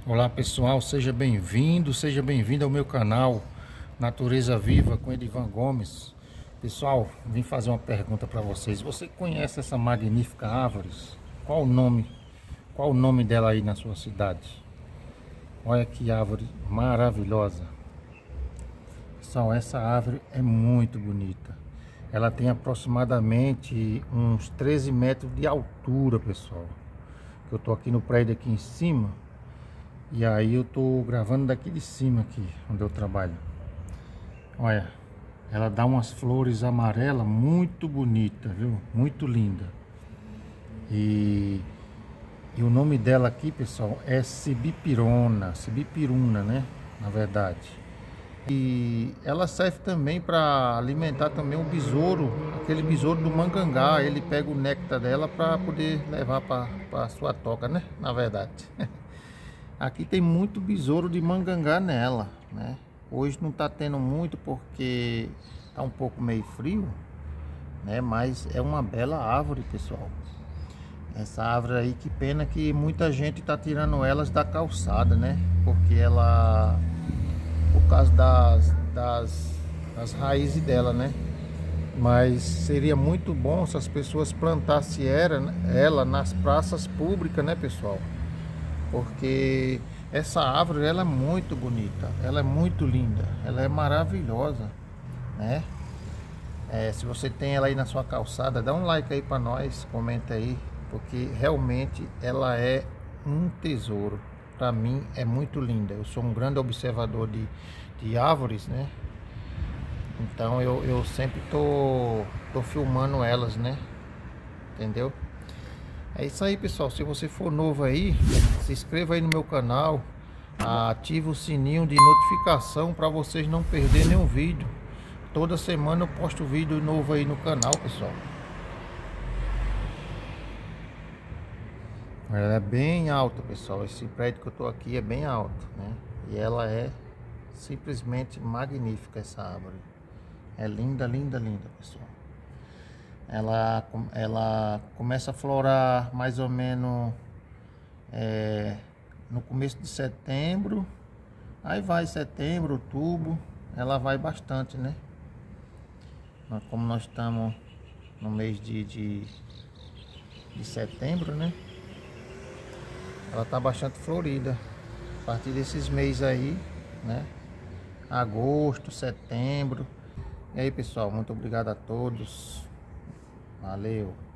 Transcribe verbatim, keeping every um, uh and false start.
Olá pessoal, seja bem-vindo, seja bem-vindo ao meu canal Natureza Viva com Edivan Gomes. Pessoal, vim fazer uma pergunta para vocês. Você conhece essa magnífica árvore? Qual o nome? Qual o nome dela aí na sua cidade? Olha que árvore maravilhosa. Pessoal, essa árvore é muito bonita. Ela tem aproximadamente uns treze metros de altura, pessoal. Eu tô aqui no prédio aqui em cima. E aí eu tô gravando daqui de cima aqui, onde eu trabalho. Olha, ela dá umas flores amarelas muito bonita, viu? Muito linda. E, e o nome dela aqui, pessoal, é Sibipirona, Sibipiruna, né? Na verdade. E ela serve também para alimentar também o besouro, aquele besouro do mangangá. Ele pega o néctar dela para poder levar para a sua toca, né? Na verdade. Aqui tem muito besouro de mangangá nela, né? Hoje não tá tendo muito porque tá um pouco meio frio, né? Mas é uma bela árvore, pessoal. Essa árvore aí, que pena que muita gente tá tirando elas da calçada, né? Porque ela, por causa das, das, das raízes dela, né? Mas seria muito bom se as pessoas plantassem ela nas praças públicas, né, pessoal? Porque essa árvore, ela é muito bonita, ela é muito linda, ela é maravilhosa, né? É, se você tem ela aí na sua calçada, dá um like aí para nós, comenta aí, porque realmente ela é um tesouro. Para mim é muito linda. Eu sou um grande observador de, de árvores, né? Então eu, eu sempre tô, tô filmando elas, né? Entendeu? É isso aí, pessoal. Se você for novo aí, se inscreva aí no meu canal, ative o sininho de notificação para vocês não perderem nenhum vídeo. Toda semana eu posto vídeo novo aí no canal, pessoal. Ela é bem alta, pessoal. Esse prédio que eu tô aqui é bem alto, né? E ela é simplesmente magnífica, essa árvore. É linda, linda, linda, pessoal. Ela, ela começa a florar mais ou menos é, no começo de setembro. Aí vai setembro, outubro. Ela vai bastante, né? Mas como nós estamos no mês de, de, de setembro, né? Ela tá bastante florida. A partir desses meses aí, né? Agosto, setembro. E aí, pessoal, muito obrigado a todos. Valeu.